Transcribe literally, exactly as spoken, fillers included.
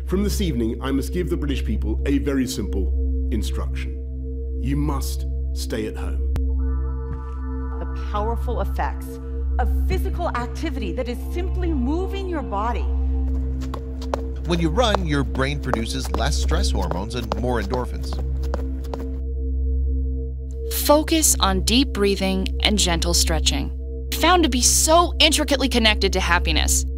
From this evening, I must give the British people a very simple instruction. You must stay at home. The powerful effects of physical activity that is simply moving your body. When you run, your brain produces less stress hormones and more endorphins. Focus on deep breathing and gentle stretching, found to be so intricately connected to happiness.